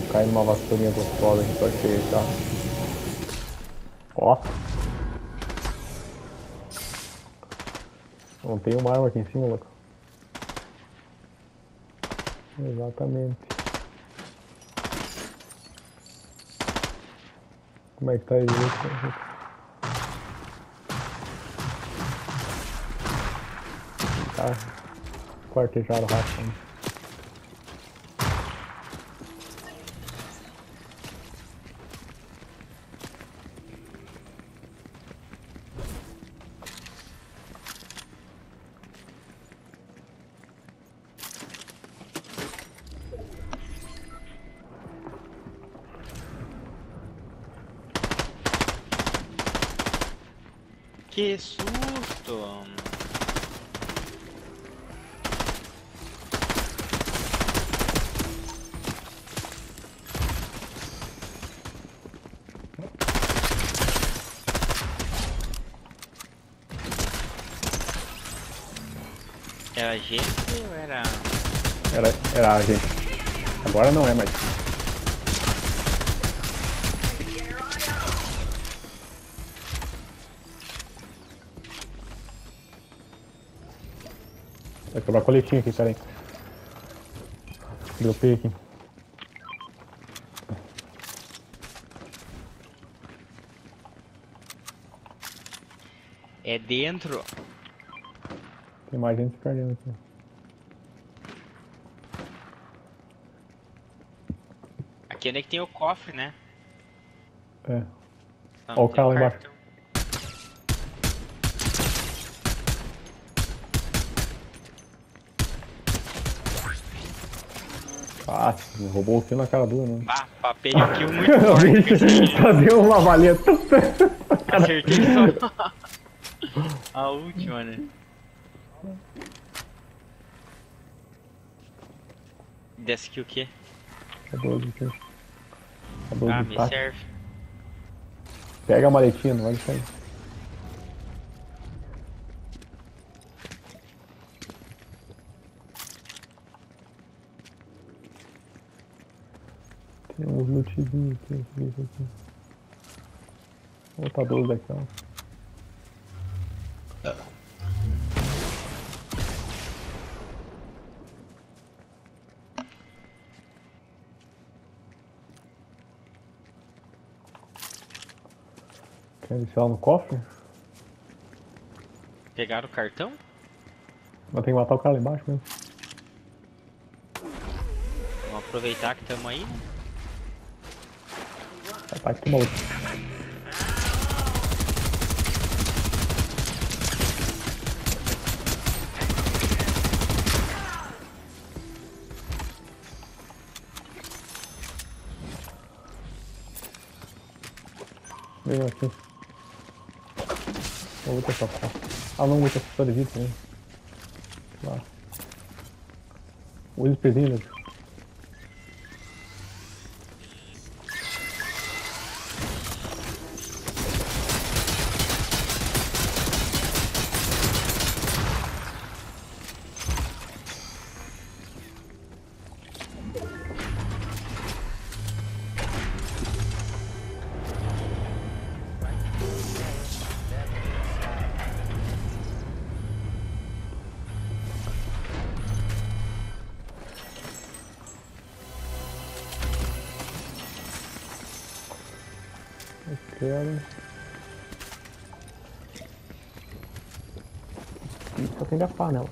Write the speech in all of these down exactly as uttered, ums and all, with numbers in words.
Cai numa vassourinha gostosa aqui pra cheio já. Ó. Não tem uma arma aqui em cima, louco. Exatamente. Como é que tá aí? Tá quartejado rápido. Que susto! Era a gente ou era... Era, era a gente. Agora não é mais. Vai quebrar coletinho aqui, peraí. Dropei aqui. É dentro? Tem mais gente se perdendo aqui. Aqui onde é que tem o cofre, né? É. Não, Ó o tem cara lá embaixo. cartão. Ah, roubou o kill na cara dura, né? Ah, papel kill muito forte. Só deu uma valeta. Acertei só a última, né? Dessa aqui o quê? Acabou de ter. Acabou Ah, de me tá. serve. Pega a maletinha, não vai sair. Tem uns lootzinhos aqui, aqui, aqui. Vou botar doze aqui, ó. Quer deixar ela no cofre? Pegaram o cartão? Mas tem que matar o cara lá embaixo mesmo. Vamos aproveitar que estamos aí, né? Ataque de maluco. Veio aqui. Eu vou ter só foto. Ah, não, vou ter só de vida também. Lá. O espelhinho, né? Eu quero. Só tem da panela.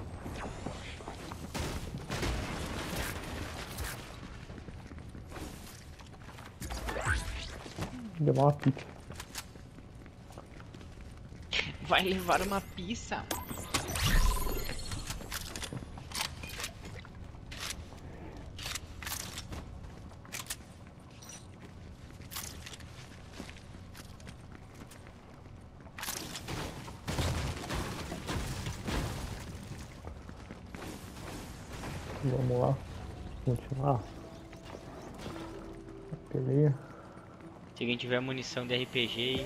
Vou levar uma pizza. Vai levar uma pizza. Vamos lá. Continuar. Beleza. Se alguém tiver munição de R P G aí.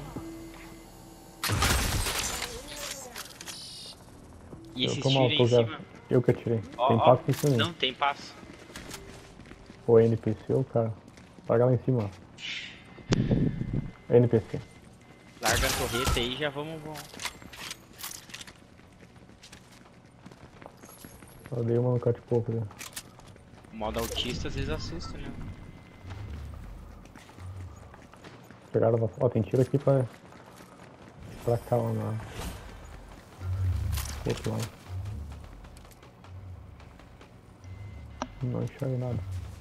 E Eu esses tô mal, tiros tô em já. cima. Eu que atirei. Ó, Tem ó. passo em cima. Não, tem passo. Ou N P C ou cara. Larga lá em cima. N P C. Larga a torreta aí e já vamos. vamos. Eu dei uma no cut pouco ali. O modo autista às vezes assusta, né? Pegaram bastante. Ó, tem tiro aqui pra. Pra cá, lá na. Outro lado. Não enxergo nada.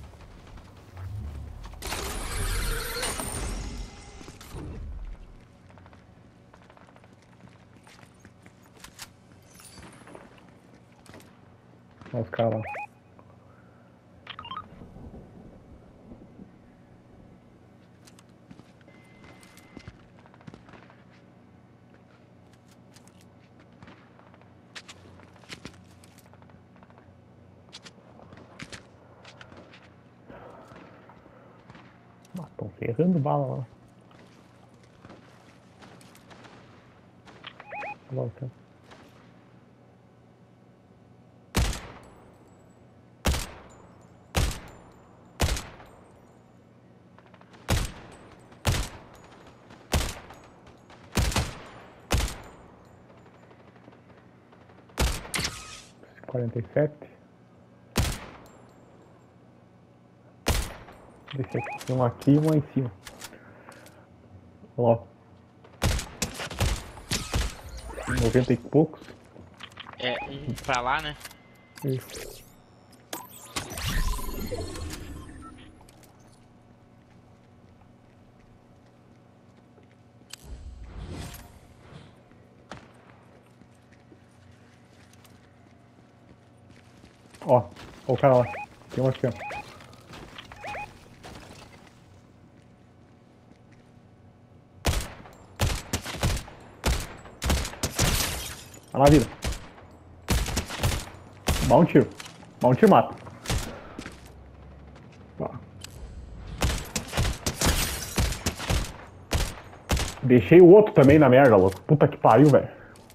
Olha os caras lá. Nossa, estão ferrando bala lá. Olha lá o cara. quarenta e sete. Deixa aqui, um aqui e um lá em cima. Ó. noventa e poucos. É, um pra lá, né? Isso. Ó, ó o cara lá. Tem um aqui, ó. Tá na vida. Dá um tiro. Dá um tiro mata. Ó. Deixei o outro também na merda, louco. Puta que pariu, velho.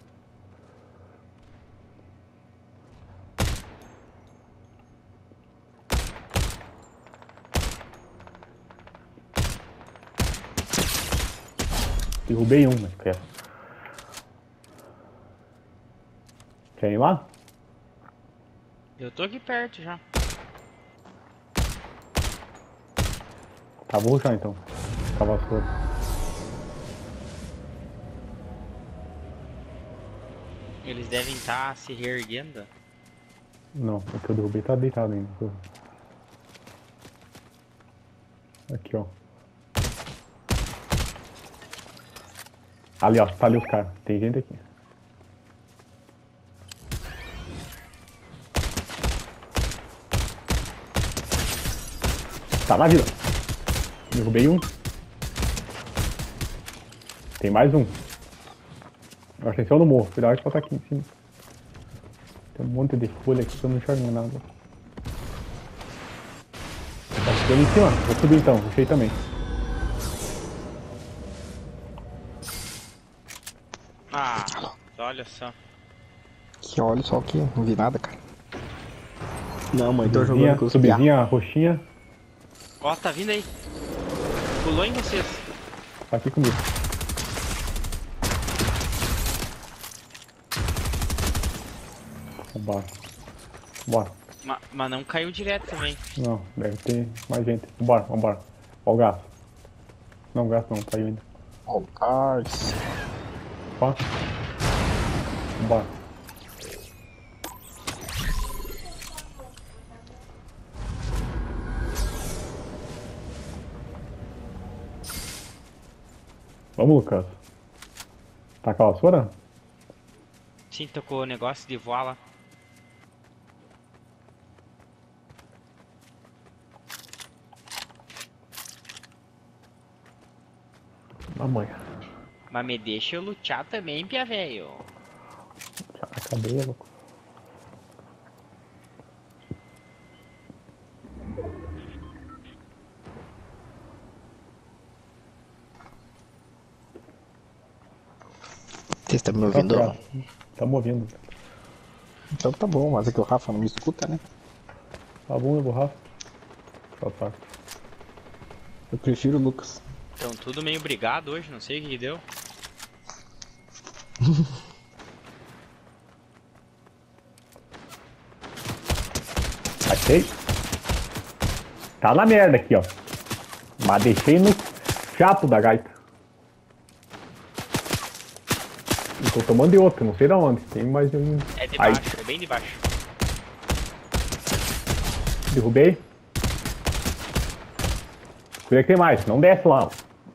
Derrubei um, né? Quer Quer ir lá? Eu tô aqui perto já. Tá, vou rushar então. Tá vassoura. Eles devem estar se reerguendo. Não, o que eu derrubei tá deitado ainda. Aqui, ó. Ali, ó. Tá ali os caras. Tem gente aqui. Tá na vida. Derrubei um. Tem mais um. Eu achei só no morro. Cuidado que falta aqui em cima. Tem um monte de folha aqui que eu não enxergo nada. Tá subindo em cima. Vou subir então. Puxei também. Ah, olha só. Que olha só aqui, não vi nada, cara. Não, mãe, tô Subidinha, jogando com os piá. subidinha roxinha. Ó, tá vindo aí. Pulou em vocês. Tá aqui comigo. Vambora. Vambora. Ma- Mas não caiu direto também. Não, deve ter mais gente. Vambora, vambora. Ó o gás. Não, o gás não, caiu ainda. Ó, o Cars. Ó. Vambora. Vamos, Lucas. Tá com a vassoura? Sim, tocou o negócio de voar lá. Na manhã. Mas me deixa eu lutar também, pia velho. Já acabei, louco. Você está me ouvindo? Tá, tá ouvindo. Então tá bom, mas é que o Rafa não me escuta, né? Tá bom, eu vou Rafa. Só tá. Eu prefiro o Lucas. Estão tudo meio brigado hoje, não sei o que, que deu. Achei. Tá na merda aqui, ó. Mas deixei no chato da gaita. E tô tomando de outro, não sei da onde. Tem mais um. É de Aí, baixo, é bem de baixo. derrubei. Cuida que tem mais, não desce lá. Ó.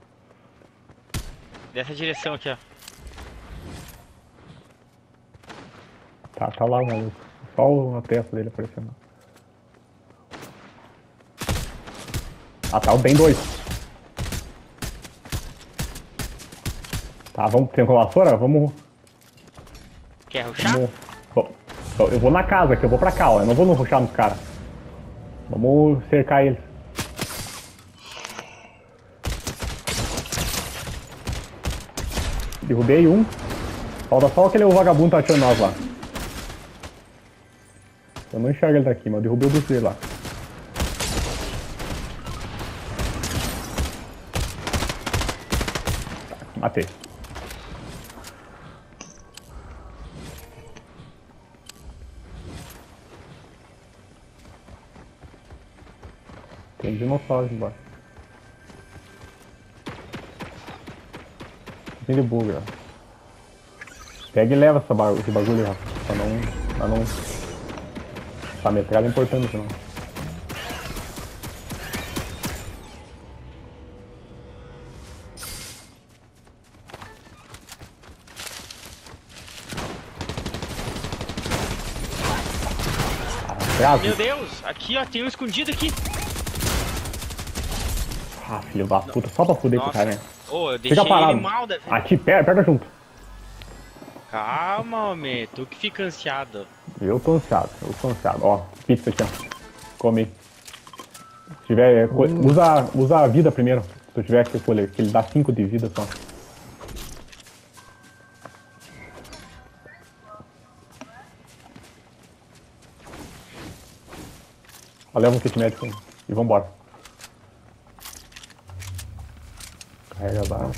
Dessa direção aqui, ó. Tá, tá lá, maluco. Só a testa dele aparecendo. Ah, tá, tem dois. Tá, vamos, tem uma vassoura? Vamos... Quer rushar? vamos... Bom, eu vou na casa aqui, eu vou pra cá, ó. Eu não vou no rushar nos caras. Vamos cercar eles. Derrubei um. Falta só aquele vagabundo tá atirando nós lá. Eu não enxergo ele daqui, mas eu derrubei o bicho dele lá. Tá, matei. Tem dinossauros embaixo. Tem de bug, ó. Pega e leva essa ba esse bagulho, ó. Pra não... Pra não... Essa metralha é importante, não. Ah, Meu Deus, aqui ó, tem um escondido aqui. ah, filho da puta, só pra fuder com o cara, né? Ô, eu deixei Fica parado. ele mal da... Aqui, perto, perto junto. Calma, homem, tu que fica ansiado. Eu tô ansiado, eu tô ansiado. Ó, pizza aqui, ó. Come. Se tiver. Hum. Usa, usa a vida primeiro. Se tu tiver que colher, que ele dá cinco de vida só. Ó, leva um kit médico aí. E vambora. Carrega a barra.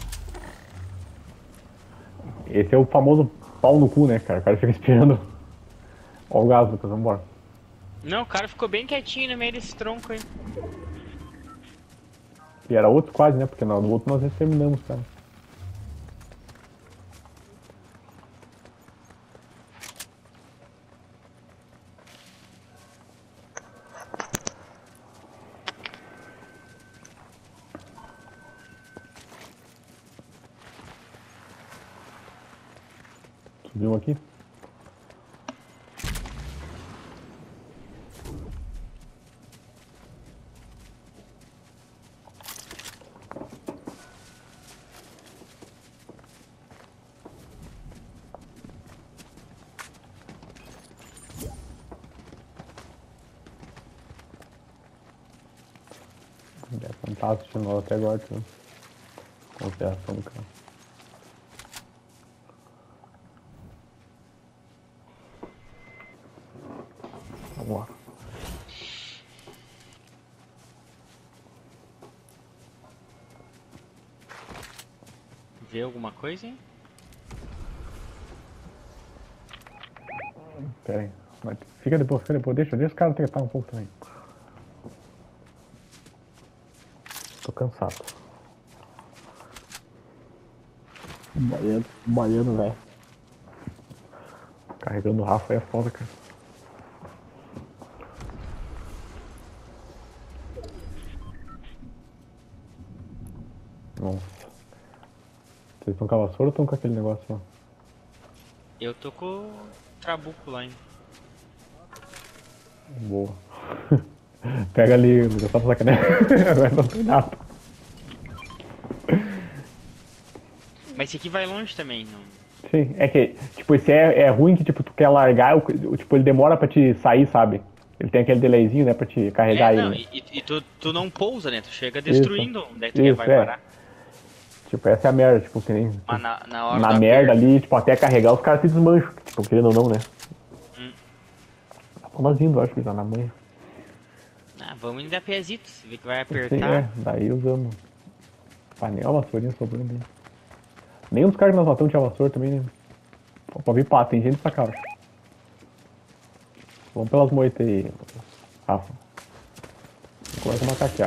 Esse é o famoso pau no cu, né, cara? O cara fica esperando. Ó o gás, Lucas, vambora. Não, o cara ficou bem quietinho no meio desse tronco aí. E era outro quase, né? Porque no outro nós já terminamos, cara. Subiu aqui? Não tá assistindo nós até agora, tio. Consideração do cara. Vamos lá. Vê alguma coisa, hein? Pera aí. Mas fica depois, fica depois. Deixa, deixa os caras tentar um pouco também. Tô cansado. Baiano, baiano, velho. Carregando o Rafa aí é foda, cara. Nossa. Vocês estão com a vassoura ou estão com aquele negócio lá? Eu tô com o trabuco lá ainda. Boa. Pega ali, Lucas, só pra sacanear. Agora não tem nada. Mas esse aqui vai longe também, não? Sim, é que, tipo, esse é, é ruim que, tipo, tu quer largar, o, tipo, ele demora pra te sair, sabe? Ele tem aquele delayzinho, né, pra te carregar É, não, ele. e, e tu, tu não pousa, né? Tu chega destruindo Isso. onde é que tu Isso, vai é. parar. Tipo, essa é a merda, tipo, que nem... Mas na, na hora Na da merda perda- ali, tipo, até carregar, os caras se desmancham. Tipo, querendo ou não, né? Hum. Tá nós indo, acho que tá na manhã. Ah, vamos indo a pezito, se vê que vai Sim, apertar. é, daí usamos. Panela, vassourinha sobrando aí. Nem os caras que nós matamos tinha vassoura também, né? Pode vir pá, tem gente nessa casa. Vamos pelas moitas aí, Rafa. Começa a macaquear.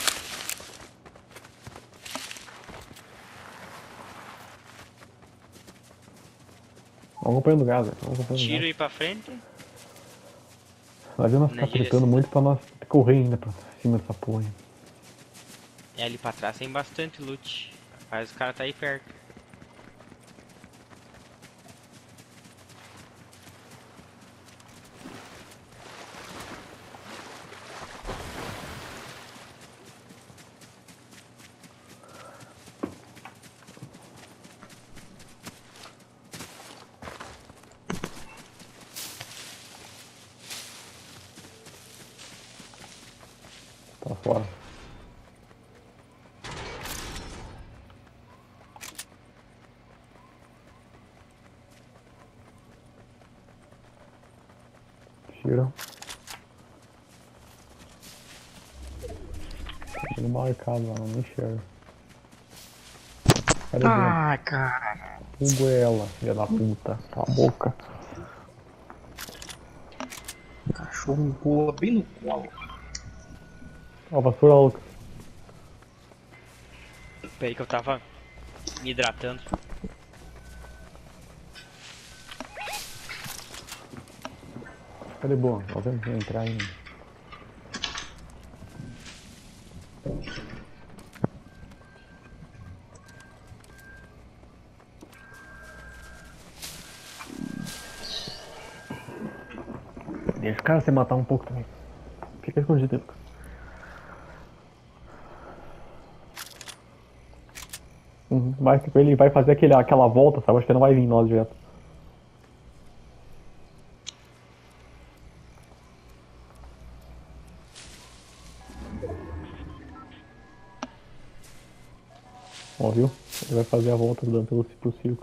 Vamos acompanhando o gás, velho. Vamos acompanhando o Tiro gás. aí pra frente. Não adianta nós Na ficar direção. tretando muito pra nós correr ainda pra cima dessa porra aí. E ali pra trás tem bastante loot. Faz os caras tá aí perto. Tá fora. Tira. Tá tudo marcado lá, não enxerga. Cadê dentro? Ah, cara. Hugo é ela, filha da puta. Cala a boca. O cachorro me pula bem no colo. Ó, a vassoura louca. Peraí que eu tava me hidratando. Cadê boa? Ó, vamos entrar aí. Deixa o cara se matar um pouco também. Fica escondido aí, Lucas. Uhum. Vai, ele vai fazer aquele, aquela volta, sabe? Acho que ele não vai vir em nós direto. Ó, viu? Ele vai fazer a volta dando pelo, pro circo.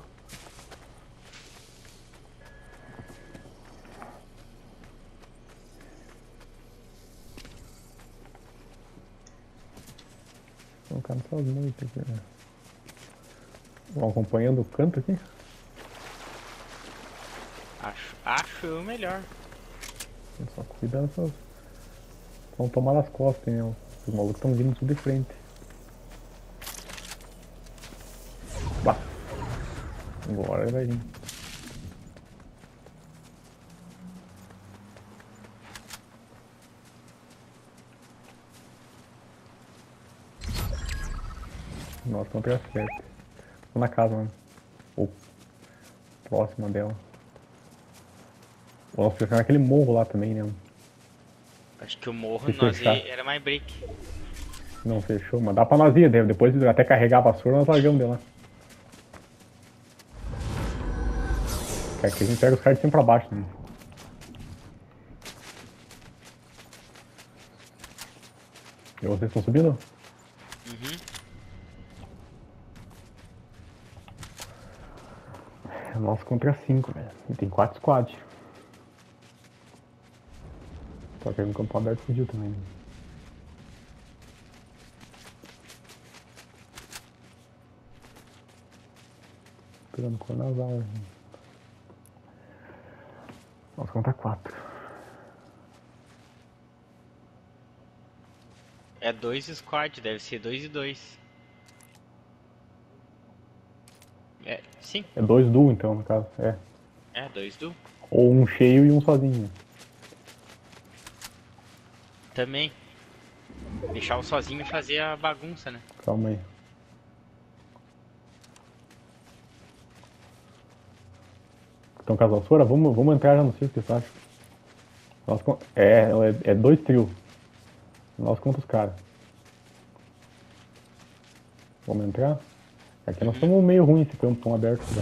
O cara tá muito aqui, né? Vão acompanhando o canto aqui. Acho, acho eu melhor. Só cuidando só. Vão tomar nas costas, né? Os malucos estão vindo tudo de frente. Bah. Agora ele vai vir. Nossa, não pega certo. Tô na casa, mano. Ou próxima dela. Ou nós fechamos naquele morro lá também, né? Acho que o morro Se nós fechar. ia- era mais break. Não fechou, mas dá pra nós ir, deve- depois até carregar a vassoura nós largamos de lá. Que aqui a gente pega os caras de cima pra baixo, né? E vocês estão subindo? Uhum. É nós contra cinco, velho. E tem quatro squads. Só que aí no campo aberto fugiu também. Né? Pegando cor nas aulas. Né? Nós contra quatro. É dois squad, deve ser dois e dois. É, sim, É dois duo então, no caso. É. é dois do. Ou um cheio e um sozinho. Também. Deixar o sozinho e fazer a bagunça, né? Calma aí. Então, com as vassouras, vamos, vamos entrar já no circo, você acha? Nós, con- é, é, é dois trios. Nós contra os caras. Vamos entrar? Aqui nós estamos meio ruim esse campo tão aberto. Já.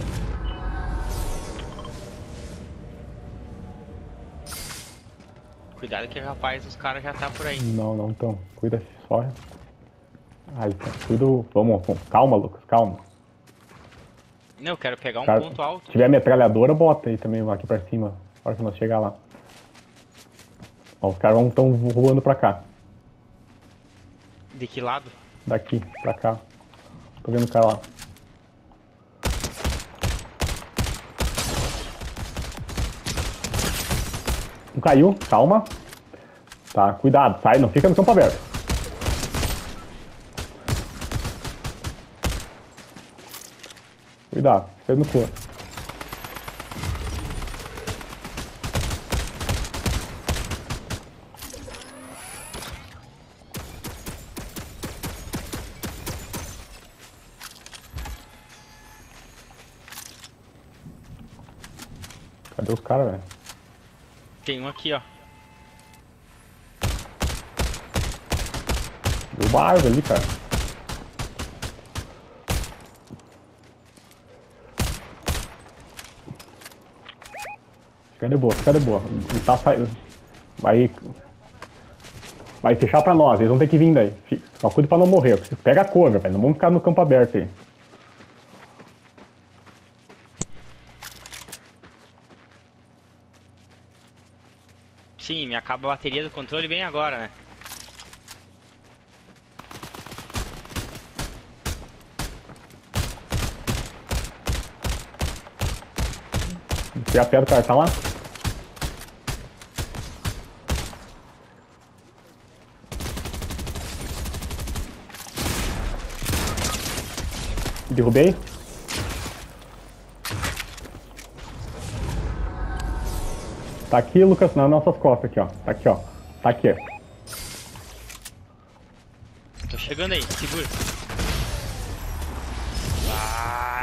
Cuidado que capaz os caras já tá por aí. Não, não, então. Cuida só. Aí, tá. Cuida. Vamos, vamos. Calma, Lucas, calma. Não, eu quero pegar um Cara, ponto alto. se tiver metralhadora, bota aí também aqui pra cima. Na hora que nós chegar lá. Ó, os caras estão voando pra cá. De que lado? Daqui, pra cá. Tô vendo o cara lá. Um caiu, calma. Tá, cuidado, sai, não fica no campo aberto. Cuidado, fica no corpo. Cadê os caras, velho? Tem um aqui, ó. Deu uma árvore ali, cara. Fica de boa, fica de boa. Ele tá saindo. Vai. Vai fechar pra nós, eles vão ter que vir daí. Só cuida pra não morrer. Pega a cover, velho. Não vamos ficar no campo aberto aí. Sim, me acaba a bateria do controle bem agora, né? Você aperta o cartão lá? Derrubei. Tá aqui, Lucas, nas nossas costas aqui, ó. Tá aqui, ó. Tá aqui. Tô chegando aí, segura. Ah!